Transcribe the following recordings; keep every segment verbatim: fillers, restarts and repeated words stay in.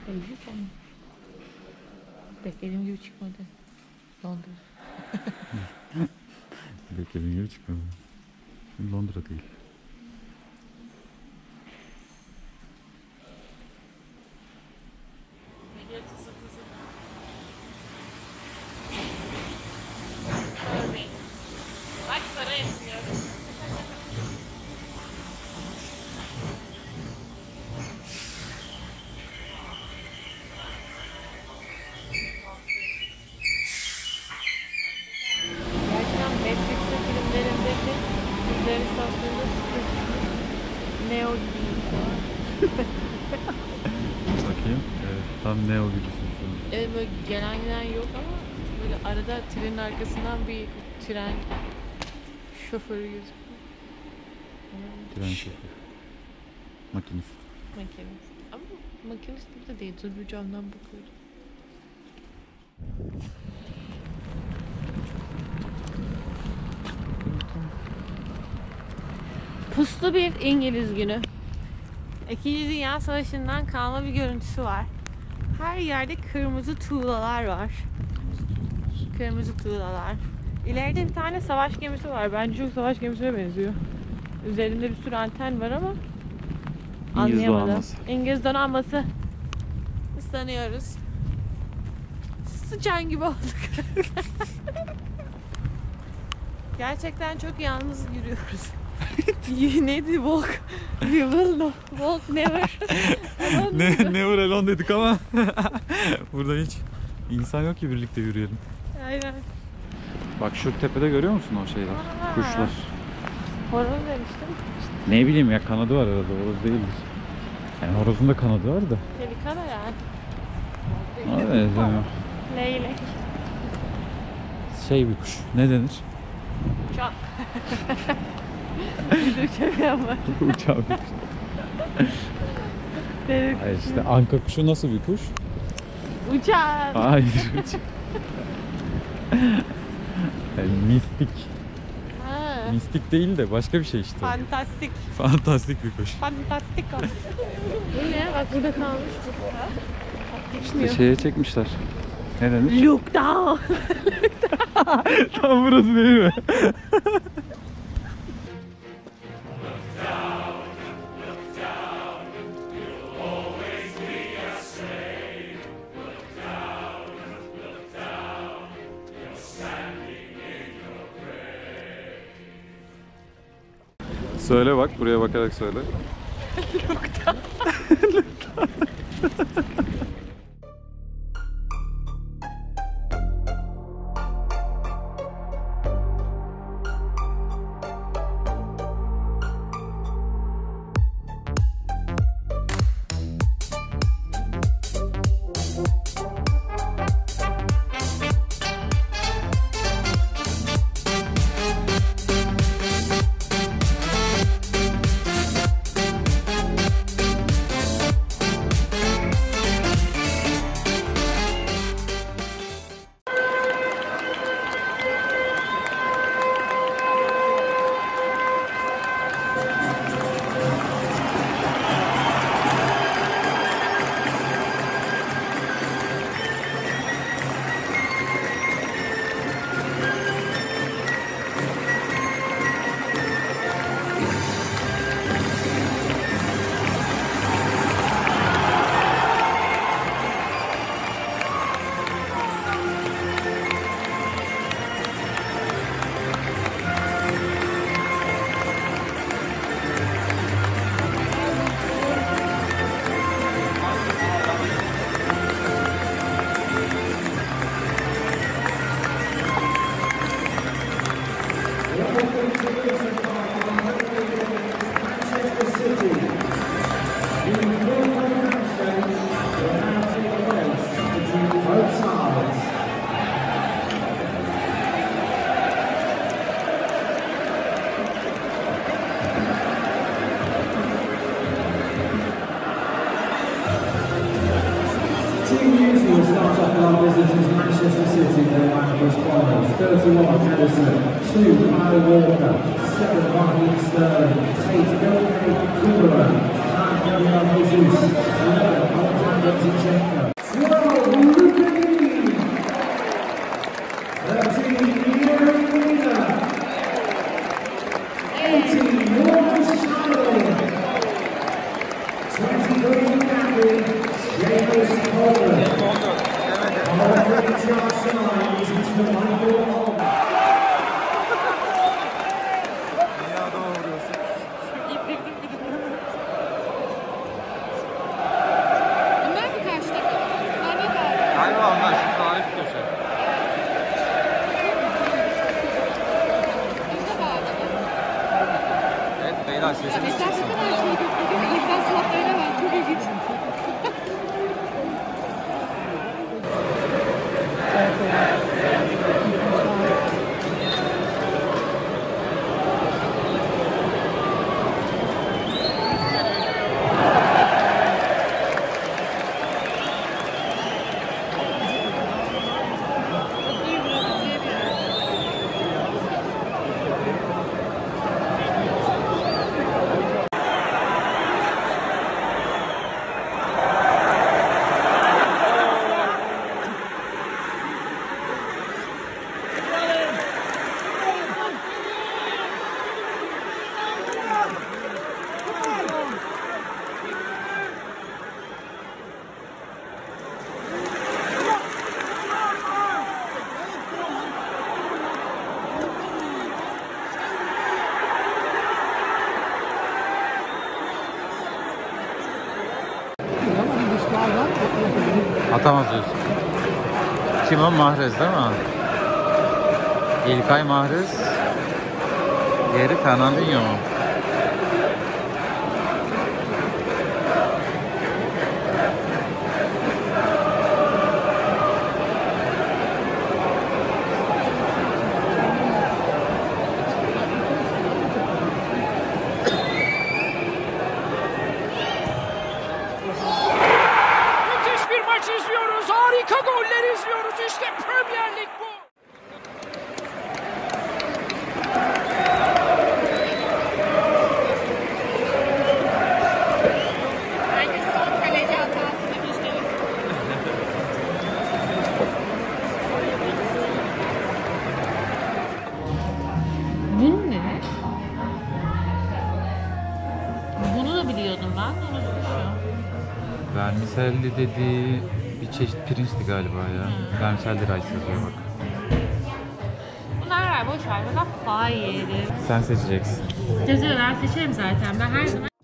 Evlilik ama. Beklediğim gibi çıkmadı. Londra. Beklediğim gibi çıkmadı. Londra değil. Bak sana esiyor. Gerçekten Matrix'in filmlerindeki izler istasyonunda sıkışmış Neo gibiyim. Bakayım. Evet, tam Neo gibisin şu an. Evet, böyle gelen giden yok ama böyle arada trenin arkasından bir tren şoförü gözüküyor. Tren şoförü. Makinist. Makinist. Ama makinist burada değil. Dur bir camdan bakıyorum. Puslu bir İngiliz günü. İkinci Dünya Savaşı'ndan kalma bir görüntüsü var. Her yerde kırmızı tuğlalar var. Kırmızı tuğlalar. İleride bir tane savaş gemisi var. Bence çok savaş gemisine benziyor. Üzerinde bir sürü anten var ama İngiliz anlayamadım. donanması. İngiliz donanması. Islanıyoruz. Sıçan gibi olduk. Gerçekten çok yalnız yürüyoruz. Neydi walk? We will not walk never. ne, never alone dedik ama burada hiç insan yok ki birlikte yürüyelim. Aynen. Bak şu tepede görüyor musun o şeyler? Aa. Kuşlar. Horoz demiştim. Ne bileyim ya, kanadı var arada, horoz değildir. Yani horozun da kanadı var da. Pelikana yani. Evet, yani. Leylek. Şey bir kuş. Ne denir? Uçak. Bir uçak ama. Uçağı bir kuş. Hayır işte anka kuşu nasıl bir kuş? Uçak. Hayır uçak. Yani mistik. Ha. Mistik değil de başka bir şey işte. Fantastik. Fantastik bir kuş. Fantastik. Bu ne? Bak burada kalmış bu. İşte şeye çekmişler. Ne denir? Look down. Tam burası değil mi? Söyle bak, buraya bakarak söyle. Look Will start off our visitors Manchester City. Their lineup as follows: thirty-one Edison, two Kyle Walker, seven Raheem Sterling, eight Ilkay Kumara, nine Gabriel Jesus, eleven Alexander Zinchenko. twenty-three Natalie, James Holden. Number three Josh Lyons into the Michael Holden. Bunlar mı kaçtı? Bunlar ne kadar? Galiba onlar şu sağ üst köşe. Bizde bağlı. Evet beyler sesini Mesela çıksın. bu kadar şey gösteriyor. İnsan suratlarına bak. Çok ilginç. Atamaz diyorsun. Kim o? Mahrez değil mi? İlkay Mahrez. Diğeri Fernandinho mu? Müthiş bir maç izliyoruz. Harika goller izliyoruz. İşte Premier Lig bu. Bence son kaleci hatasını bizdeyiz. Bu ne? Bunu da biliyordum ben. Onu bilmiyorum. Vermicelli dediği bir çeşit pirinçti galiba ya. Vermicelli rice yazıyor bak. Bunlar var, boş ver. Ben daha yerim. Sen seçeceksin. Cezayı ben seçerim zaten. Ben her zaman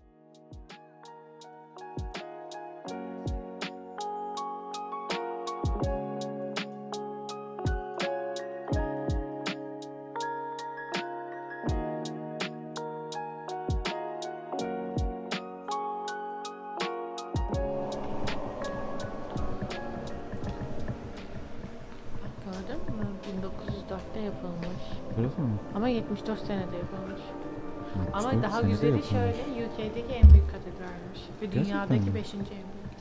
gördün mü? bin dokuz yüz dörtte yapılmış. Burası mı? Ama yetmiş dört senede yapılmış. Ama dört daha senede güzeli yapılmış. şöyle, U K'deki en büyük katedralmiş. Ve Gerçekten dünyadaki mi? beşinci en büyük.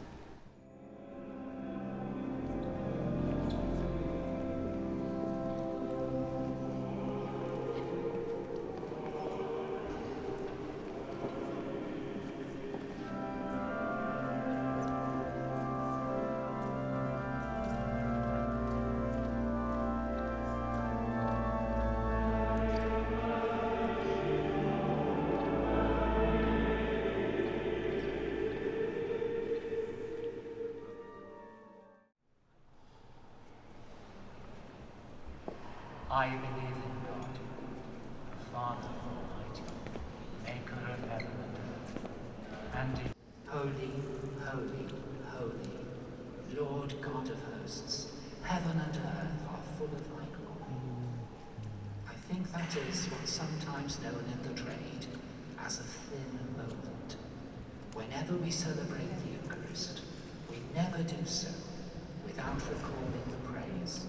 I believe in God, the Father Almighty, maker of heaven and earth, and in Holy, holy, holy, Lord God of hosts, heaven and earth are full of thy glory. I think that is what's sometimes known in the trade as a thin moment. Whenever we celebrate the Eucharist, we never do so without recalling the praise.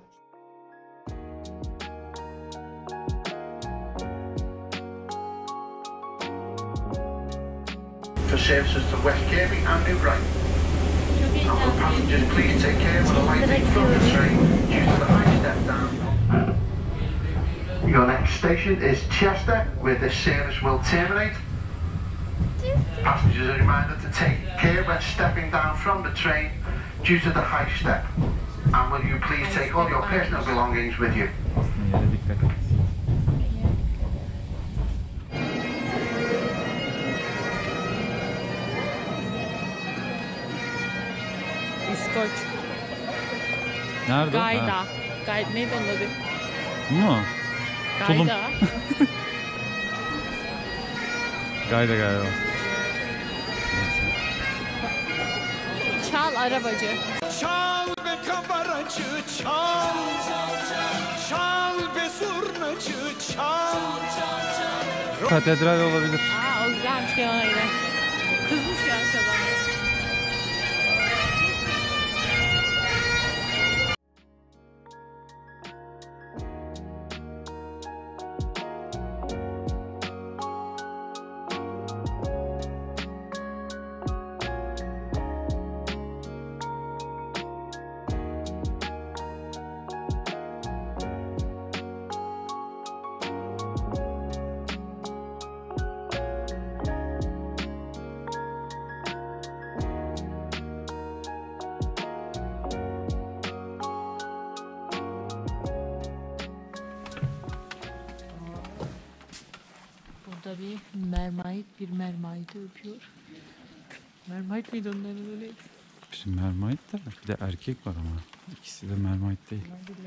For services to West Kirby and New Brighton. Çok iyi. And will passengers please take care when alighting from the train due to the high step down. Your next station is Chester, where this service will terminate. Passengers are reminded to take care when stepping down from the train due to the high step. And will you please take all your personal belongings with you? Yere dikkat et. İskoç. Nerede? o? Gayda. Ha. Gayda neydi onun adı? Bu mu? Tulum. Gayda. Gayda galiba. Çal arabacı. Çal be kabaracı çal. Çal be zurnacı çal. Katedral olabilir. Aa o güzelmiş ki ona gidelim. Kızmış ya aşağıdan. Burada bir mermaid bir mermaidi öpüyor. Mermaid miydi onların öyle? Bir mermaid de bir de erkek var ama. İkisi de mermaid değil.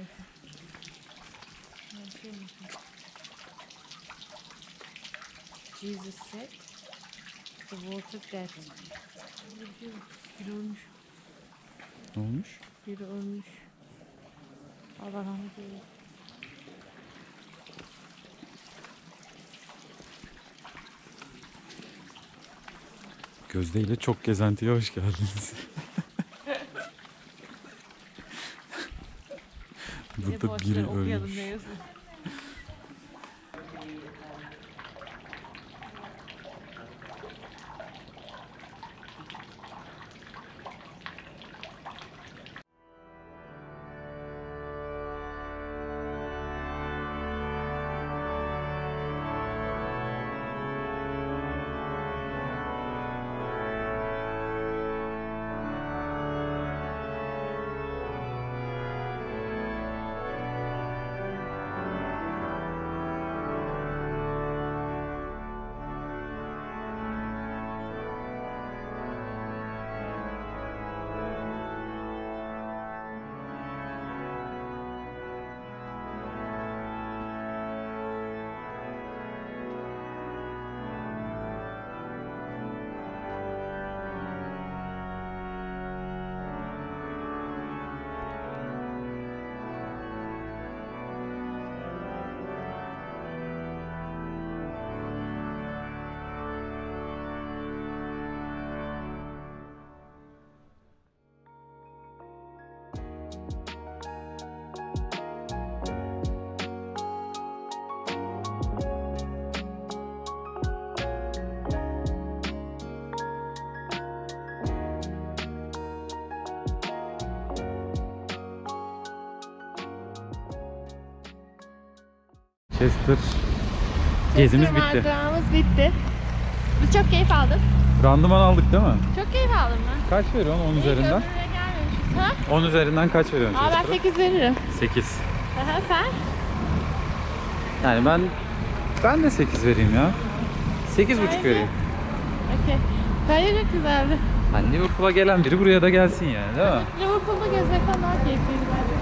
Jesus said the water dead. Biri ölmüş. Ne olmuş? Biri ölmüş. Allah rahmet eylesin. Gözde ile çok gezentiye hoş geldiniz. Burada biri ölmüş. Chester gezimiz bitti. Maceramız bitti. Biz çok keyif aldık. Randıman aldık değil mi? Çok keyif aldım ben. Kaç veriyorsun on İyi üzerinden? ki ömrüne gelmemişiz, ha? on üzerinden kaç veriyorsun Aa ben Chester'a? sekiz veririm. sekiz. Aha sen? Yani ben ben de sekiz vereyim ya. sekiz buçuk Bence- vereyim. Okey. Bence çok güzeldi. Hani Liverpool'a gelen biri buraya da gelsin yani, değil mi? Liverpool'da gezmekten daha keyifliydi bence.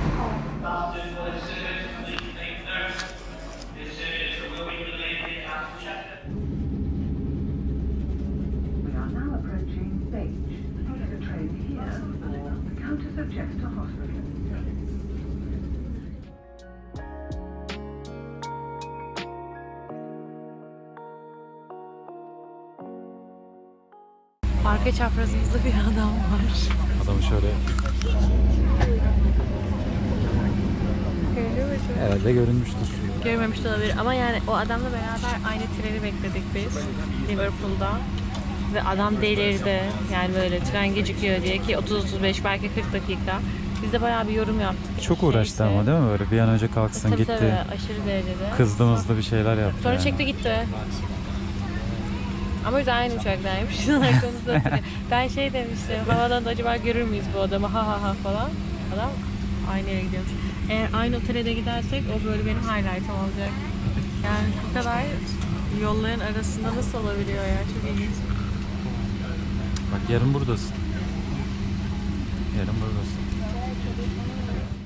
We are now approaching Beige. Take the train here or the counter subjects to hospital. Arka çaprazımızda bir adam var. Adamı şöyle herhalde görünmüştür. Görmemiş de olabilir ama yani o adamla beraber aynı treni bekledik biz Liverpool'da. Ve adam delirdi. Yani böyle tren gecikiyor diye ki otuz otuz beş belki kırk dakika. Biz de bayağı bir yorum yaptık. Çok uğraştı Neyse. ama değil mi böyle bir an önce kalksın Tabii gitti. tabii aşırı derecede. Kızdı mızdı bir şeyler yaptı. Sonra yani. çekti gitti. Ama biz aynı uçaktaymışız arkamızda. Ben şey demiştim, havadan da acaba görür müyüz bu adamı ha ha ha falan. Adam aynı yere gidiyormuş. Eğer aynı otele de gidersek o böyle benim highlight'ım olacak. Yani bu kadar yolların arasında nasıl olabiliyor ya, çok ilginç. Bak yarın buradasın. Yarın buradasın.